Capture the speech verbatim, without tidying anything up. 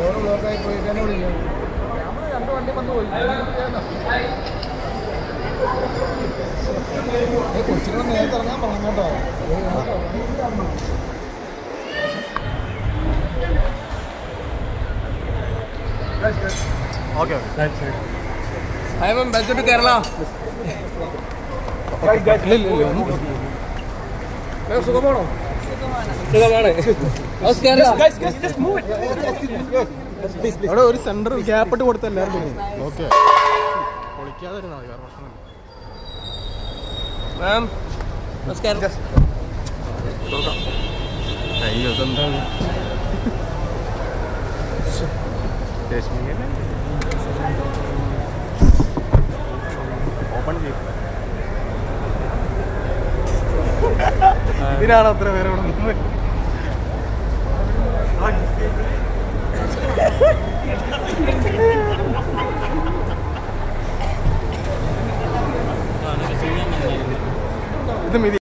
ഓരോ ബ്ലോക്കായി പോയി തന്നെ വിളിക്കും നമ്മൾ രണ്ട് വണ്ടി വന്ന് പോയി കൊച്ചിനെ നേരത്തെ ഇറങ്ങാൻ പറഞ്ഞു കേട്ടോ. Okay. That's it. Hi, ma'am. Welcome to Kerala. Guys, guys, Lil, lil, lil. Ma'am, Sugamano. Sugamano. How's Kerala? guys, guys, just move it. Please, please. അവിടെ ഒരു സെന്റർ ഗ്യാപ്പ് ഇട്ട് കൊടുത്ത എല്ലാവരും Okay. പൊളിക്കാതിരുന്നാ മതി വേറെ പ്രശ്നം. Ma'am, how's Kerala? അയ്യോ ഇതെന്താണ് ഓപ്പൺ ചെയ്യും. ഇതിനാണ് അത്ര പേരെ ഇവിടെ ഇത്